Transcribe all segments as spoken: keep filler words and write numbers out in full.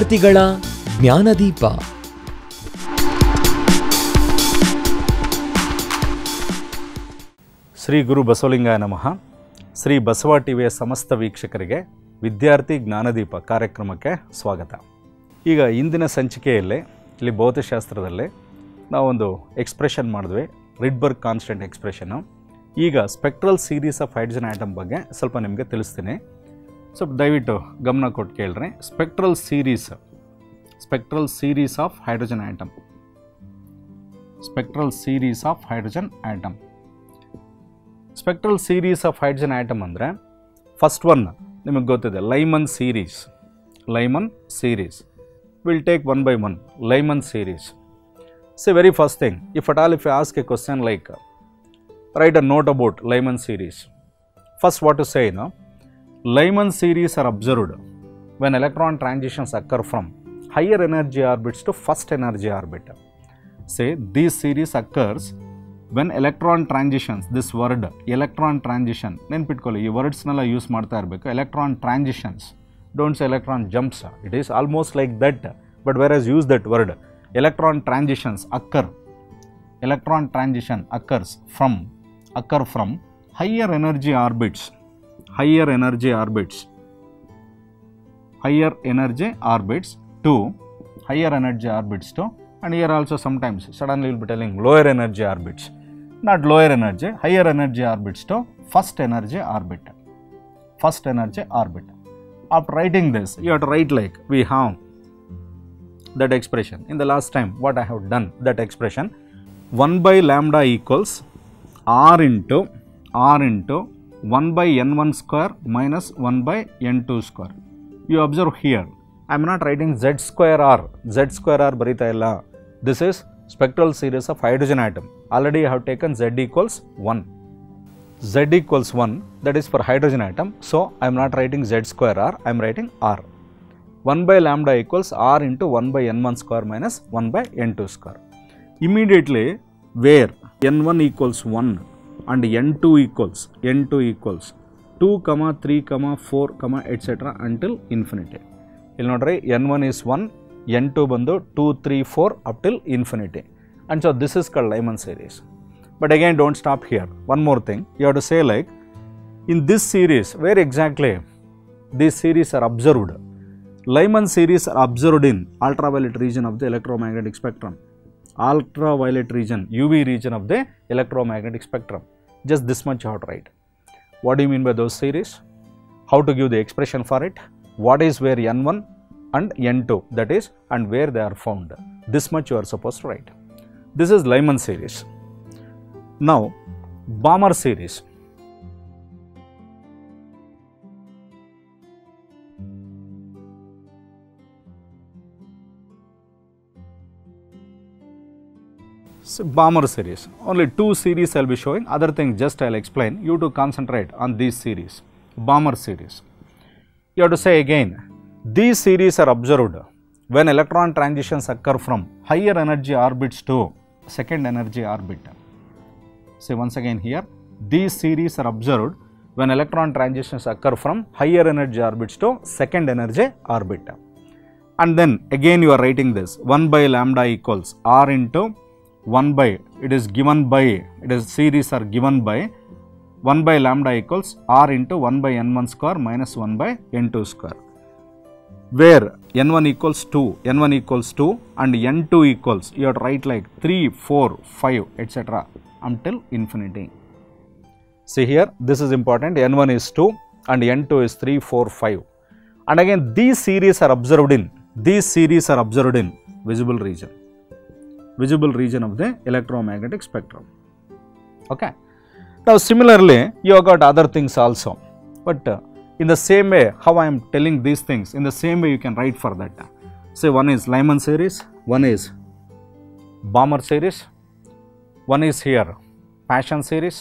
ವಿದ್ಯಾರ್ಥಿಗಳ ಜ್ಞಾನದೀಪ. ಶ್ರೀ ಗುರು ಬಸವಲಿಂಗಾಯ ನಮಃ. ಶ್ರೀ ಬಸವ ಟಿವಿಯ ಸಮಸ್ತ ವೀಕ್ಷಕರಿಗೆ ವಿದ್ಯಾರ್ಥಿ ಜ್ಞಾನದೀಪ ಕಾರ್ಯಕ್ರಮಕ್ಕೆ ಸ್ವಾಗತ. ಈಗ ಇಂದಿನ ಸಂಚಿಕೆಯಲ್ಲಿ ಇಲ್ಲಿ ಭೌತಶಾಸ್ತ್ರದಲ್ಲಿ ನಾವೊಂದು ಎಕ್ಸ್ಪ್ರೆಷನ್ ಮಾಡಿದ್ವಿ, ರಿಡ್ಬರ್ಗ್ ಕಾನ್ಸ್ಟೆಂಟ್ ಎಕ್ಸ್ಪ್ರೆಷನ್ನು. ಈಗ spectral series of hydrogen atom ಬಗ್ಗೆ ಸ್ವಲ್ಪ ನಿಮಗೆ ತಿಳಿಸ್ತೀನಿ. ಸ್ವಲ್ಪ ದಯವಿಟ್ಟು ಗಮನ ಕೊಟ್ಟು ಕೇಳ್ರಿ. Spectral series spectral series of hydrogen atom spectral series of hydrogen atom spectral series of hydrogen atom ಅಂದರೆ ಫಸ್ಟ್ ಒನ್ ನಿಮಗೆ ಗೊತ್ತಿದೆ, Lyman series. Lyman series will take one by one. Lyman series. See very first thing, if at all if you ask a question like write a note about Lyman series. First, what to say, you know, Lyman series are observed when electron transitions occur from higher energy orbits to first energy orbit. Say this series occurs when electron transitions. This word electron transition ನೆನ್ಪಿಟ್ಕೊಳ್ಳಿ, ಈ ವರ್ಡ್ಸ್ನೆಲ್ಲ use ಮಾಡ್ತಾ ಇರಬೇಕು. electron transitions, don't say electron jumps. It is almost like that, but whereas use that word electron transitions occur. Electron transition occurs from occur from higher energy orbits. Higher energy orbits. Higher energy orbits to higher energy orbits to, and here also sometimes suddenly we will be telling lower energy orbits. Not lower energy, higher energy orbits to first energy orbit. First energy orbit. After writing this, you have to write like we have that expression. In the last time, what I have done, that expression, one by lambda equals r into r into one by n one square minus one by n two square. You observe here, I am not writing z square r. Z square r barita illa. This is spectral series of hydrogen atom. Already I have taken z equals one. Z equals one, that is for hydrogen atom. So I am not writing z square r, I am writing r. one by lambda equals r into one by n one square minus one by n two square. Immediately where n one equals one and n two equals n two equals two comma three comma four comma etc until infinity. Illi nodri n one is one, n two bandu two three four up till infinity, and so this is called Lyman series. But again, don't stop here. One more thing you have to say, like in this series, where exactly these series are observed. Lyman series are observed in ultraviolet region of the electromagnetic spectrum. Ultraviolet region, U V region of the electromagnetic spectrum. Just this much you have to write. What do you mean by those series? How to give the expression for it? What is where n one and n two, that is, and where they are found. This much you are supposed to write. This is Lyman series. Now, Balmer series. So, Balmer series, only two series I will be showing, other things just I will explain. You to concentrate on these series. Balmer series. You have to say again, these series are observed when electron transitions occur from higher energy orbits to second energy orbit. Say once again here, these series are observed when electron transitions occur from higher energy orbits to second energy orbit. And then again you are writing this, one by lambda equals r into one by, it is given by, it is series are given by one by lambda equals r into one by n one square minus one by n two square, where n one equals two, n one equals two and n two equals, you have to write like three, four, five etc until infinity. See here, this is important, n one is two and n two is three, four, five, and again these series are observed in, these series are observed in visible region. Visible region of the electromagnetic spectrum. Okay. Now similarly, you have got other things also, but uh, in the same way how I am telling these things, in the same way you can write for that. Say one is Lyman series, one is Balmer series, one is here Paschen series,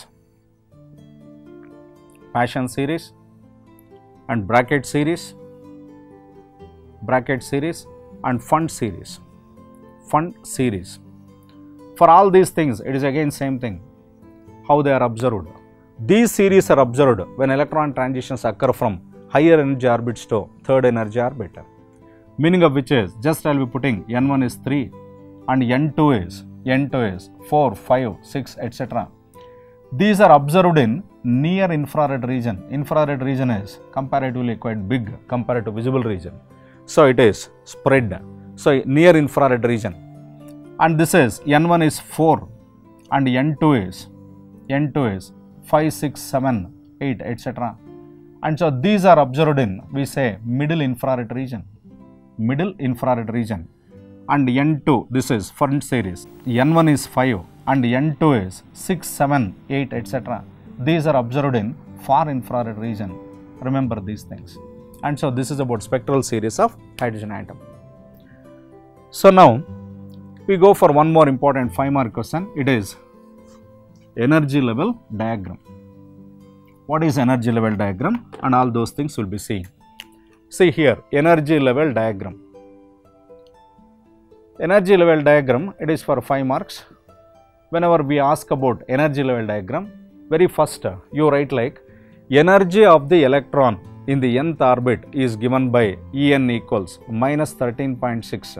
Paschen series and bracket series, bracket series and Pfund series, Pfund series. For all these things, it is again same thing, how they are observed. These series are observed when electron transitions occur from higher energy orbits to third energy orbit. meaning of which is just I will be putting N one is three and N two is N two is four, five, six, et cetera. These are observed in near infrared region. Infrared region is comparatively quite big compared to visible region. So it is spread. So near infrared region. And this is N one is four and N two is N two is five, six, seven, eight, et cetera. And so these are observed in, we say, middle infrared region. Middle infrared region. And N two, this is front series. N one is five and N two is six, seven, eight, et cetera. These are observed in far infrared region. Remember these things. And so this is about spectral series of hydrogen atom. So now we go for one more important five mark question. It is energy level diagram. What is energy level diagram? And all those things will be seen. See here, energy level diagram. Energy level diagram, it is for five marks. Whenever we ask about energy level diagram, very first you write like energy of the electron in the nth orbit is given by En equals minus thirteen point six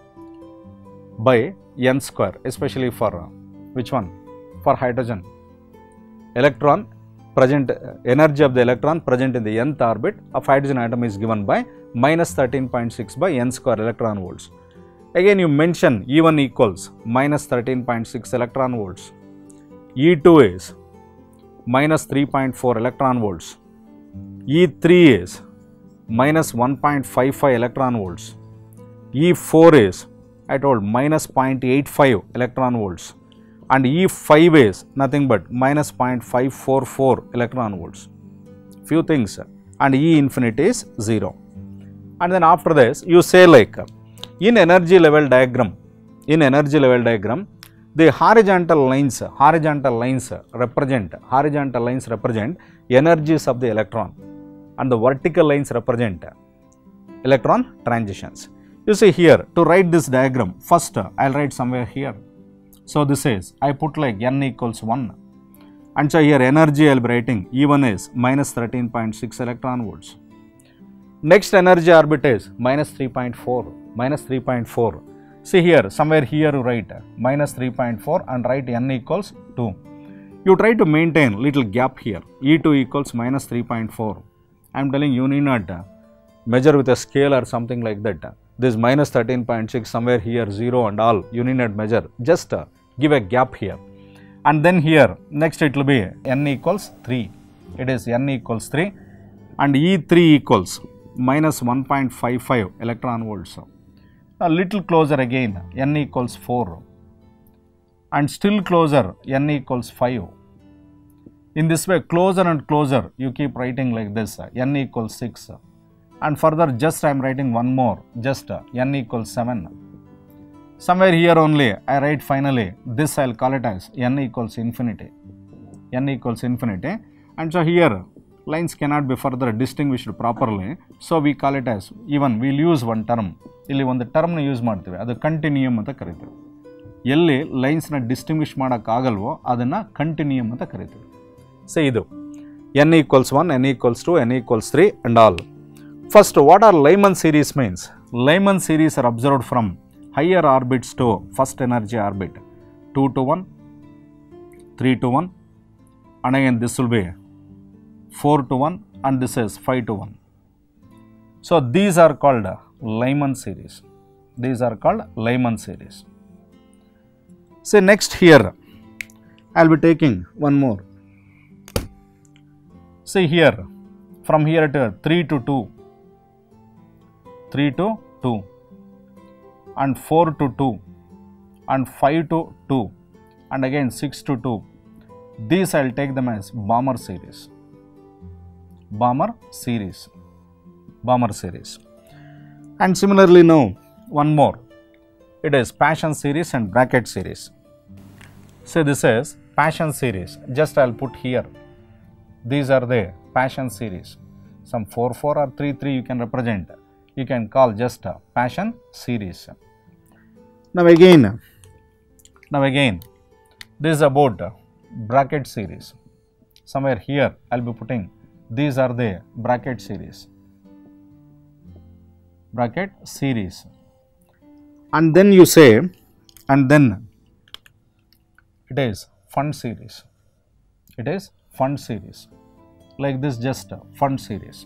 by n square, especially for uh, which one? For hydrogen. Electron present, uh, energy of the electron present in the nth orbit of hydrogen atom is given by minus thirteen point six by n square electron volts. Again you mention E one equals minus thirteen point six electron volts. E two is minus three point four electron volts. E three is minus one point five five electron volts. E four is, I told, minus zero point eight five electron volts. And E five is nothing but minus zero point five four four electron volts. Few things. And E infinity is zero. And then after this you say like, in energy level diagram, in energy level diagram, the horizontal lines, horizontal lines represent, horizontal lines represent energies of the electron, and the vertical lines represent electron transitions. You see here, to write this diagram, first I will write somewhere here. So this is, I put like N equals one, and so here energy I will be writing E one is minus thirteen point six electron volts. Next energy orbit is minus three point four, minus three point four. See here, somewhere here you write minus three point four and write N equals two. You try to maintain little gap here, E two equals minus three point four. I am telling you need not measure with a scale or something like that. This minus thirteen point six, somewhere here zero and all, you need not measure, just give a gap here. And then here, next it will be N equals three. It is N equals three and E three equals minus one point five five electron volts. A little closer again, N equals four, and still closer, N equals five. In this way, closer and closer, you keep writing like this, N equals six, and further just I am writing one more, just N equals seven. Somewhere here only, I write finally, this I will call it as N equals infinity, N equals infinity, and so here, lines cannot be further distinguished properly, so we call it as, even we will use one term. ಇಲ್ಲಿ ಒಂದು term ನ use ಮಾಡ್ತೀವಿ, ಅದು ಕಂಟಿನ್ಯೂಯಮ್ ಅಂತ ಕರೀತೀವಿ. ಎಲ್ಲಿ lines ನ distinguish ಮಾಡಕ್ಕೆ ಆಗಲ್ವೋ ಅದನ್ನ ಕಂಟಿನ್ಯೂಯಮ್ ಅಂತ ಕರೀತೀವಿ. ಸೇ ಇದು n equals one, n equals two, n equals three and all. First, what are Lyman series means? Lyman series are observed from higher orbits to first energy orbit, two to one, three to one, and again this will be four to one, and this is five to one. So these are called Lyman series. These are called Lyman series. Say next here, I will be taking one more. See here, from here to three to two, three to two, and four to two, and five to two, and again six to two. These I will take them as Balmer series. Balmer series. Balmer series. And similarly now, one more. It is Paschen series and bracket series. So this is Paschen series. Just I will put here. These are the Paschen series. Some four four or three three you can represent. You can call just a Paschen series. Now again, now again, this is about bracket series. Somewhere here I will be putting, these are the bracket series. bracket series, and then you say, and then it is fund series, it is fund series, like this, just a fund series.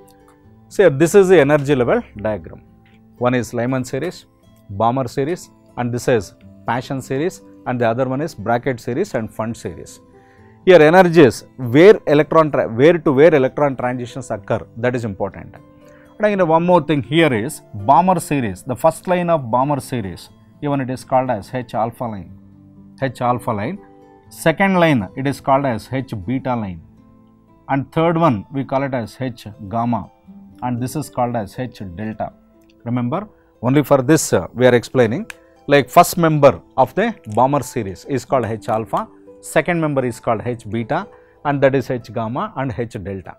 So, this is the energy level diagram. One is Lyman series, Balmer series, and this is Paschen series, and the other one is bracket series and fund series. Here energies, where electron, where to where electron transitions occur, that is important. And again, one more thing here is Balmer series, the first line of Balmer series, even it is called as H alpha line, H alpha line. Second line, it is called as H beta line, and third one we call it as H gamma, and this is called as H delta. Remember, only for this uh, we are explaining, like first member of the Balmer series is called H alpha, second member is called H beta, and that is H gamma and H delta.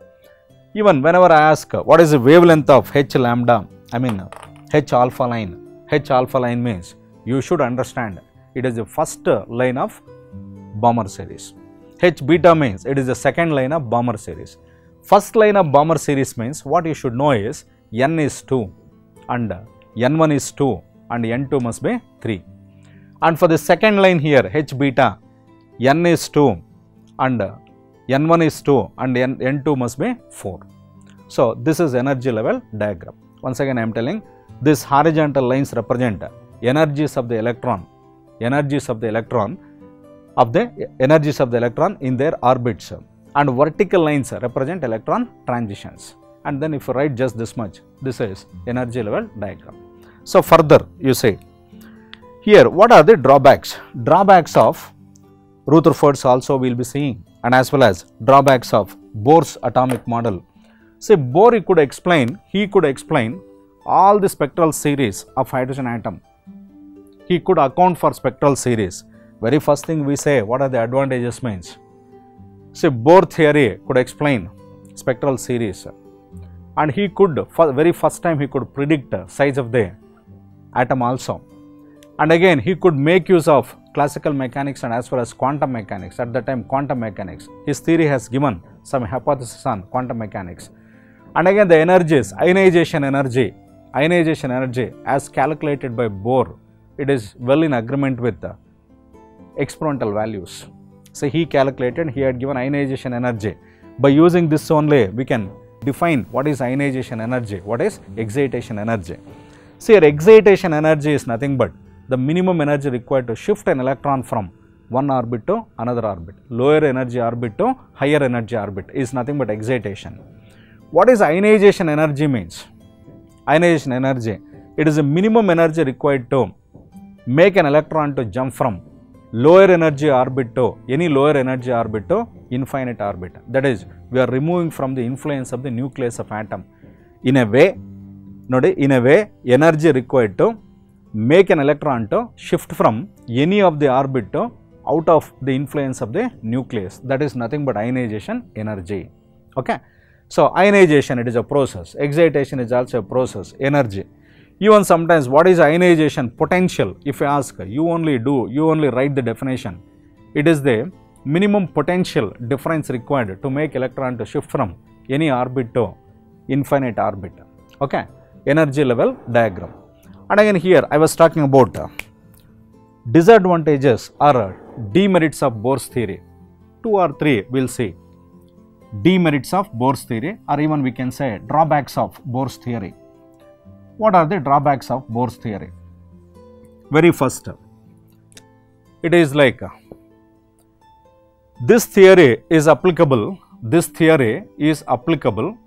Even whenever I ask uh, what is the wavelength of H lambda, I mean uh, H alpha line, H alpha line means you should understand it is the first uh, line of Balmer series. H beta means it is the second line of Balmer series. First line of Balmer series means what you should know is N is two and N one is two and N two must be three. And for the second line here H beta, N is two and N one is two and N, N2 must be four. So, this is energy level diagram. Once again I am telling, these horizontal lines represent energies of the electron, energies of the electron of the energies of the electron in their orbits, and vertical lines represent electron transitions. And then if you write just this much, this is energy level diagram. So, further you say, here what are the drawbacks? Drawbacks of Rutherford's also we will be seeing, and as well as drawbacks of Bohr's atomic model. Say Bohr he could explain, he could explain all the spectral series of hydrogen atom. He could account for spectral series. Very first thing we say, what are the advantages means? Say Bohr theory could explain spectral series, and he could, for very first time he could predict size of the atom also. And again he could make use of classical mechanics and as well as quantum mechanics, at that time quantum mechanics. His theory has given some hypothesis on quantum mechanics. And again the energies, ionization energy, ionization energy as calculated by Bohr, it is well in agreement with the experimental values. So he calculated, he had given ionization energy. By using this only we can define what is ionization energy, what is excitation energy. So here excitation energy is nothing but the minimum energy required to shift an electron from one orbit to another orbit. Lower energy orbit to higher energy orbit is nothing but excitation. What is ionization energy means? Ionization energy, it is the minimum energy required to make an electron to jump from lower energy orbit to any lower energy orbit to infinite orbit. That is, we are removing from the influence of the nucleus of atom. In a way, in a way, energy required to make an electron to shift from any of the orbit to out of the influence of the nucleus, that is nothing but ionization energy. Okay. So, ionization, it is a process, excitation is also a process, energy. Even sometimes what is ionization potential, if you ask, you only do, you only write the definition. It is the minimum potential difference required to make electron to shift from any orbit to infinite orbit. Okay. Energy level diagram. And again here I was talking about uh, disadvantages or uh, demerits of Bohr's theory. Two or three we will see. Demerits of Bohr's theory, or even we can say drawbacks of Bohr's theory. What are the drawbacks of Bohr's theory? Very first, it is like uh, this theory is applicable, this theory is applicable,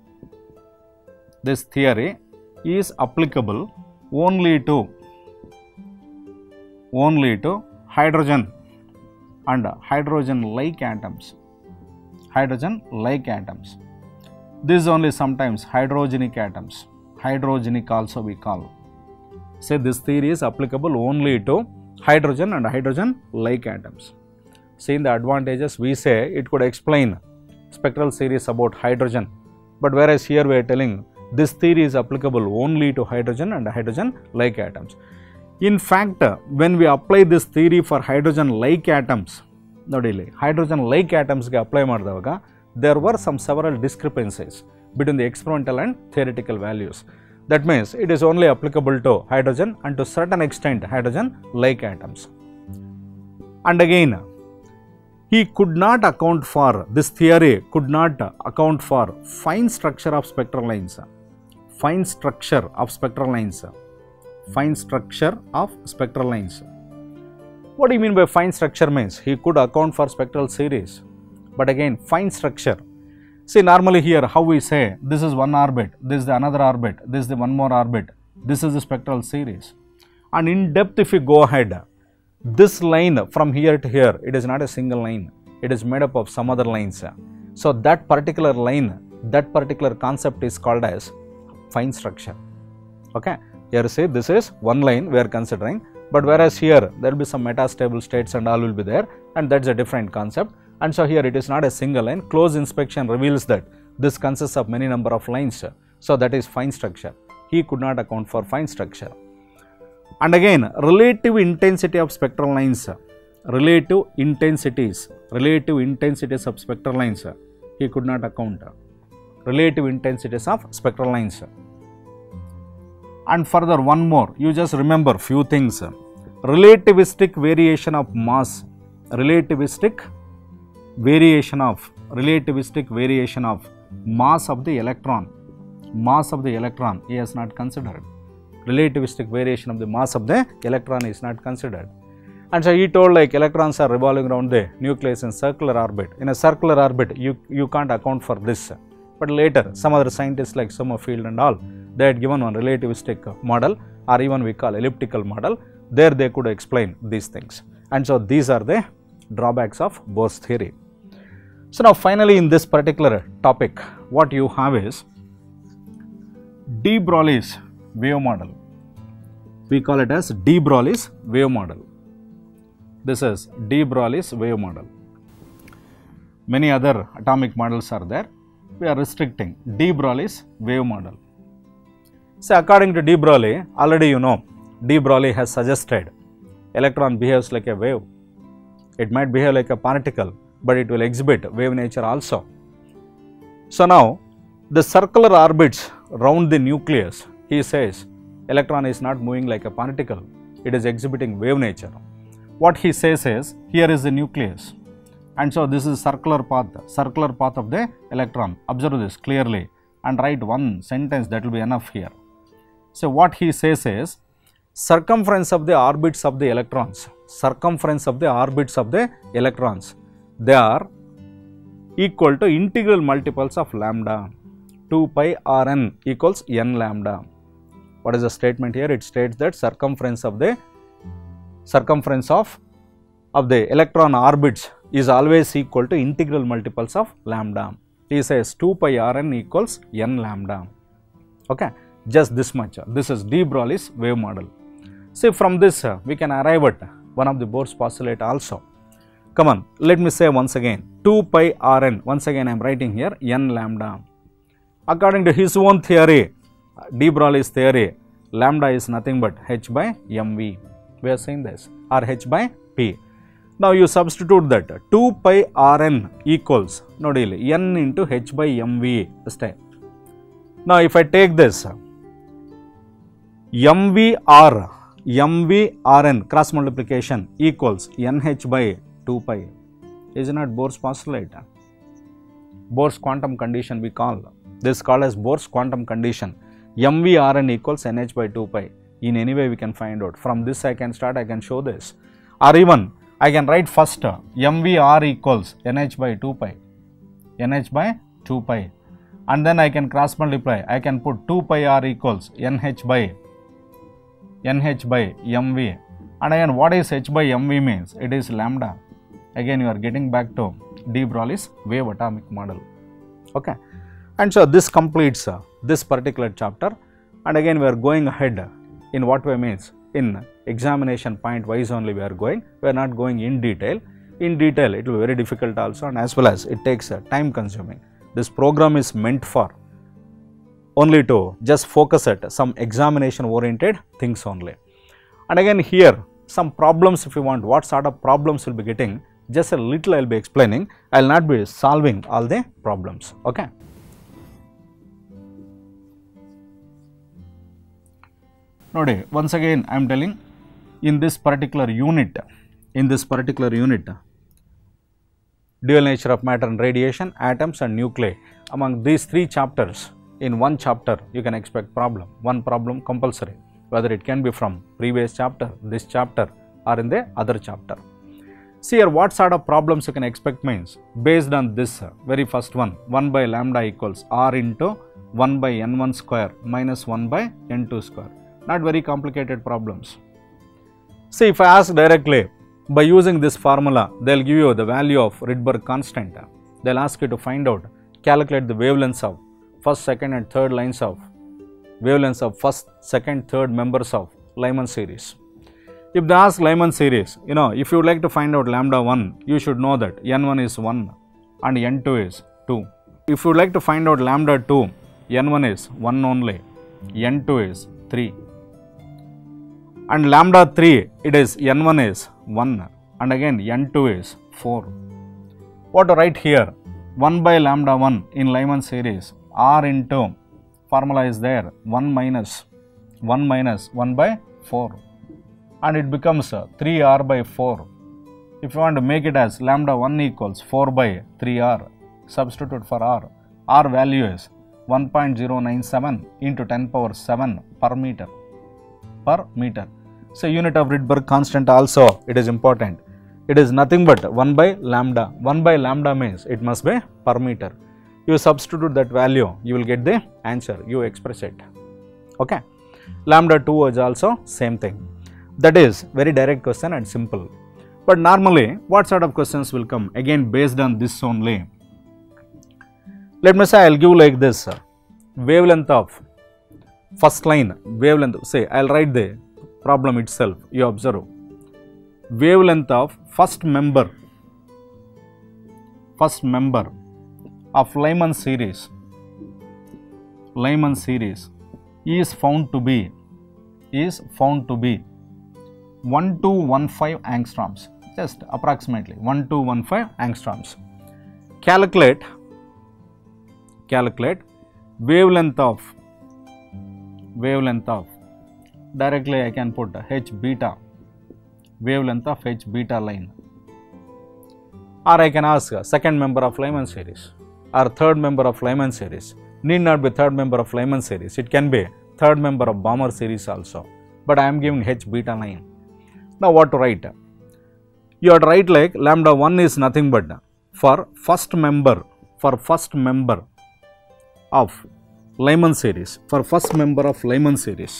this theory is applicable only to, only to hydrogen and hydrogen-like atoms, hydrogen-like atoms. This is only sometimes hydrogenic atoms, hydrogenic also we call. Say this theory is applicable only to hydrogen and hydrogen-like atoms. See in the advantages we say it could explain spectral series about hydrogen, but whereas here we are telling this theory is applicable only to hydrogen and hydrogen-like atoms. In fact, when we apply this theory for hydrogen-like atoms, nodili, hydrogen-like atoms ge apply madidavaga, there were some several discrepancies between the experimental and theoretical values. That means it is only applicable to hydrogen and to certain extent hydrogen-like atoms. And again, he could not account for, this theory could not account for fine structure of spectral lines. Fine structure of spectral lines. Fine structure of spectral lines. What do you mean by fine structure? Means he could account for spectral series. But again, fine structure. See, normally here how we say this is one orbit, this is the another orbit, this is the one more orbit, this is the spectral series. And in depth if you go ahead, this line from here to here, it is not a single line, it is made up of some other lines. So that particular line, that particular concept is called as fine structure. Okay, here say this is one line we are considering, but whereas here there will be some metastable states and all will be there, and that's a different concept. And so here it is not a single line. Close inspection reveals that this consists of many number of lines. So that is fine structure. He could not account for fine structure. And again, relative intensity of spectral lines, relative intensities, relative intensities of spectral lines, he could not account. Relative intensities of spectral lines. And further one more, you just remember few things. Relativistic variation of mass, relativistic variation of, relativistic variation of mass of the electron, mass of the electron he has not considered. Relativistic variation of the mass of the electron is not considered. And so he told like electrons are revolving around the nucleus in circular orbit. In a circular orbit, you, you can't account for this. But later, some other scientists like Sommerfeld and all, they had given one relativistic model, or even we call elliptical model. There they could explain these things. And so these are the drawbacks of Bohr's theory. So now finally in this particular topic, what you have is de Broglie's wave model. We call it as de Broglie's wave model. This is de Broglie's wave model. Many other atomic models are there. We are restricting de Broglie's wave model. So according to de Broglie, already you know, de Broglie has suggested electron behaves like a wave. It might behave like a particle, but it will exhibit wave nature also. So now the circular orbits round the nucleus, he says electron is not moving like a particle, it is exhibiting wave nature. What he says is, here is the nucleus, and so this is circular path, circular path of the electron. Observe this clearly and write one sentence, that will be enough here. So what he says is, circumference of the orbits of the electrons, circumference of the orbits of the electrons, they are equal to integral multiples of lambda. two pi Rn equals n lambda. What is the statement here? It states that circumference of the circumference of of the electron orbits is always equal to integral multiples of lambda. He says two pi Rn equals n lambda. Okay, just this much. This is de Broglie's wave model. See, from this uh, we can arrive at one of the Bohr's postulate also. Come on, let me say once again, two pi Rn, once again I am writing here n lambda. According to his own theory, de Broglie's theory, lambda is nothing but h by mv. We are saying this, or h by p. Now you substitute that two pi Rn equals, no deal, n into h by mv. Stay. Now if I take this, mvr, mvrn cross multiplication equals nh by two pi. Is it not Bohr's postulate? Bohr's quantum condition we call. This is called as Bohr's quantum condition. mvrn equals nh by two pi. In any way we can find out. From this I can start, I can show this. Or even I can write first mvr equals nh by two pi. nh by two pi. And then I can cross multiply. I can put two pi r equals nh by nh by mv. And again, what is h by mv means? It is lambda. Again you are getting back to de Broglie's wave atomic model. Okay. And so this completes uh, this particular chapter, and again we are going ahead in what way means, in examination point wise only we are going, we are not going in detail. In detail it will be very difficult also, and as well as it takes uh, time consuming. This program is meant for only to just focus at some examination oriented things only. And again here some problems, if you want, what sort of problems will be getting, just a little I will be explaining, I will not be solving all the problems. Okay. Nodi, once again I am telling, in this particular unit, in this particular unit, dual nature of matter and radiation, atoms and nuclei, among these three chapters, in one chapter you can expect problem, one problem compulsory, whether it can be from previous chapter, this chapter or in the other chapter. See here, what sort of problems you can expect means, based on this very first one, one by lambda equals r into one by n one square minus one by n two square. Not very complicated problems. See, if I ask directly, by using this formula, they will give you the value of Rydberg constant. They will ask you to find out, calculate the wavelengths of first, second and third lines of, wavelengths of first, second, third members of Lyman series. If they ask Lyman series, you know, if you would like to find out lambda one, you should know that n one is one and n two is two. If you would like to find out lambda two, n one is one only, n two is three. And lambda three, it is n one is one and again n two is four. What to write here? one by lambda one in Lyman series, r into, formula is there, one minus, one minus one by four. And it becomes three r by four. If you want to make it as lambda one equals four by three r, substitute for r. R value is one point zero nine seven into ten power seven per meter. Per meter. So, unit of Rydberg constant also, it is important. It is nothing but one by lambda. one by lambda means it must be per meter. You substitute that value, you will get the answer. You express it. Okay. Lambda two is also same thing. That is very direct question and simple. But normally, what sort of questions will come? Again, based on this only. Let me say I will give like this, wavelength of first line, wavelength, say I will write the problem itself, you observe. Wavelength of first member, first member of Lyman series, Lyman series is found to be, is found to be one two one five angstroms, just approximately one two one five angstroms. Calculate, calculate wavelength of, wavelength of, directly I can put h beta, wavelength of h beta line, or I can ask second member of Lyman series or third member of Lyman series. Need not be third member of Lyman series, it can be third member of Balmer series also, but I am giving h beta line. Now what to write? You have to write like lambda one is nothing but for first member, for first member of Lyman series, for first member of Lyman series,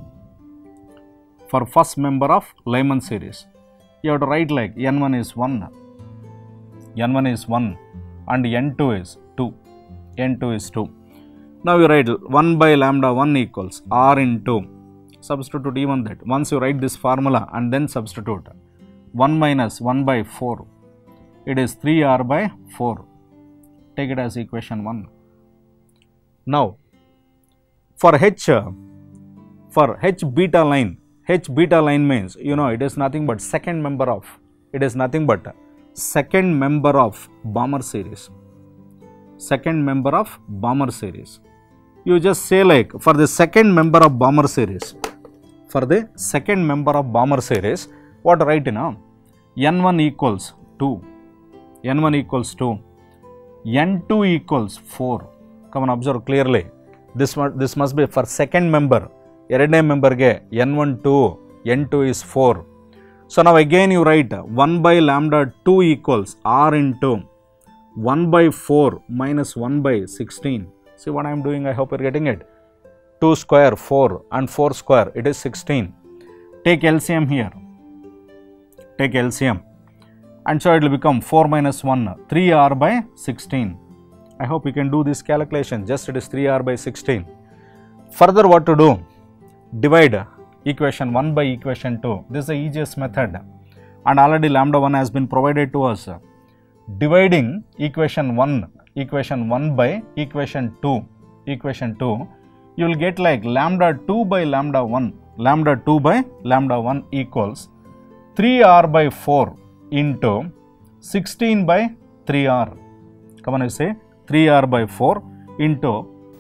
for first member of Lyman series, you have to write like n one is one, n one is one and n two is two, n two is two. Now you write one by lambda one equals r into, substitute even that. Once you write this formula and then substitute, one minus one by four, it is three r by four. Take it as equation one. Now for h, for h beta line, h beta line means, you know, it is nothing but second member of, it is nothing but second member of Balmer series, second member of Balmer series. You just say like for the second member of Balmer series, for the second member of Balmer series, what to write now? n one equals two, n one equals two, n two equals four. Come on, observe clearly. This, this must be for second member. ಎರಡನೇ ಮೆಂಬರ್ಗೆ n one two, n two is four. So now again you write one by lambda two equals r into one by four minus one by sixteen. See what I am doing, I hope you are getting it. two square four and four square, it is sixteen. Take L C M here, take L C M, and so it will become four minus one, three r by sixteen. I hope you can do this calculation, just it is three r by sixteen. Further what to do? Divide equation one by equation two. This is the easiest method and already lambda one has been provided to us. Dividing equation one, equation one by equation two, equation two, you will get like lambda two by lambda one, lambda two by lambda one equals three r by four into sixteen by three r. Come on, you say three r by four into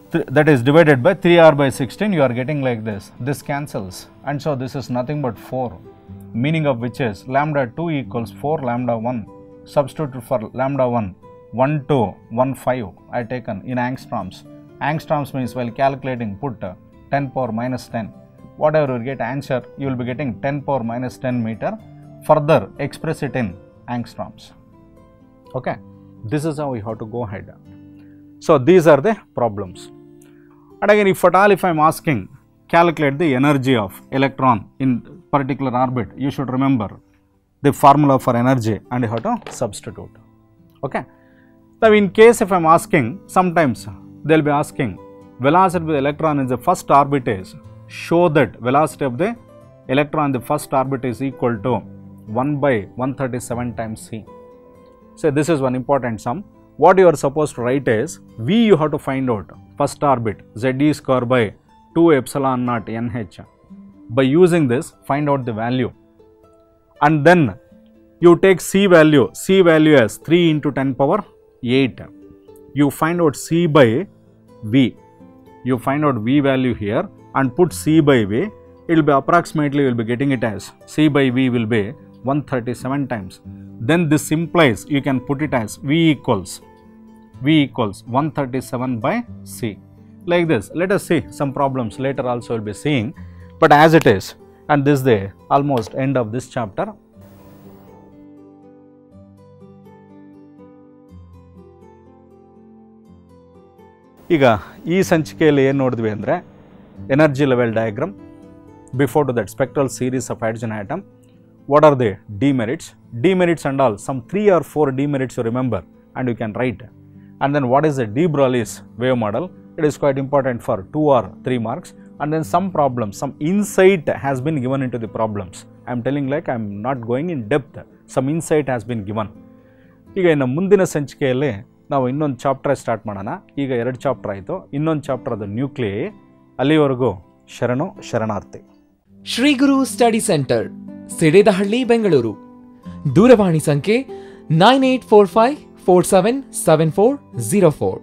th that is divided by three r by sixteen, you are getting like this. This cancels, and so this is nothing but four, meaning of which is lambda two equals four lambda one. Substitute for lambda one, one two one five I taken in angstroms. Angstroms means while calculating put uh, ten power minus ten. Whatever you get answer, you will be getting ten power minus ten meter. Further express it in angstroms. Okay, this is how we have to go ahead. So these are the problems. And again, if at all if I am asking calculate the energy of electron in particular orbit, you should remember the formula for energy and you have to substitute. Okay. Now in case if I am asking, sometimes they will be asking velocity of the electron in the first orbit is, show that velocity of the electron in the first orbit is equal to one by one thirty-seven times c. So this is one important sum. What you are supposed to write is, V you have to find out first orbit Z square by two epsilon naught nh. By using this, find out the value. And then you take C value, C value as three into ten power eight. You find out C by V. You find out V value here and put C by V. It will be approximately, you will be getting it as C by V will be one thirty-seven times. Then this implies you can put it as V equals, V equals one thirty-seven by C. Like this. Let us see some problems later also we will be seeing, but as it is. And this is the almost end of this chapter. ಈಗ ಈ ಸಂಚಿಕೆಯಲ್ಲಿ ಏನು ನೋಡಿದ್ವಿ ಅಂದರೆ energy level diagram, before to that spectral series of hydrogen atom, what are the demerits, demerits and all, some three or four demerits you remember and you can write. And then what is the de Broglie's wave model, it is quite important for two or three marks. And then some problems, some insight has been given into the problems. I am telling like I am not going in depth, some insight has been given. ಈಗ ಇನ್ನು ಮುಂದಿನ ಸಂಚಿಕೆಯಲ್ಲಿ ನಾವು ಇನ್ನೊಂದು chapter start ಮಾಡೋಣ. ಈಗ ಎರಡು chapter ಆಯಿತು, ಇನ್ನೊಂದು ಚಾಪ್ಟರ್ ಅದು ನ್ಯೂಕ್ಲಿಯೈ. ಅಲ್ಲಿವರೆಗೂ ಶರಣು ಶರಣಾರ್ಥಿ. Shri Guru study centre, Sidedahalli, Bengaluru. ದೂರವಾಣಿ ಸಂಖ್ಯೆ nine eight four five four seven seven four zero four.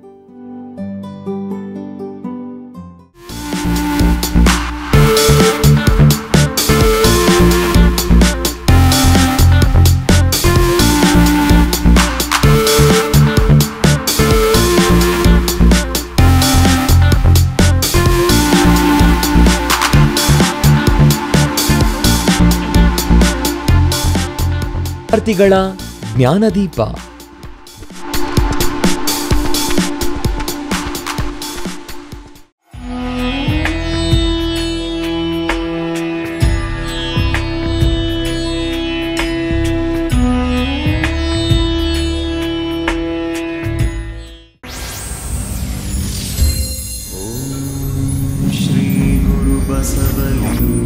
ವಿದ್ಯಾರ್ಥಿಗಳ ಜ್ಞಾನದೀಪ. ಶ್ರೀ ಗುರು ಬಸವಲಿಂಗ